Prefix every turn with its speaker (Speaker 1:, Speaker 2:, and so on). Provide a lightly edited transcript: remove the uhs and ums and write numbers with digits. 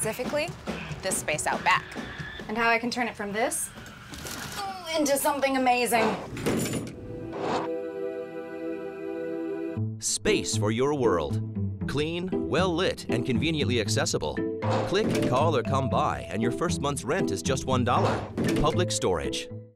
Speaker 1: specifically this space out back.
Speaker 2: And how I can turn it from this into something amazing.
Speaker 3: Space for your world. Clean, well-lit, and conveniently accessible. Click, call, or come by, and your first month's rent is just $1. Public Storage.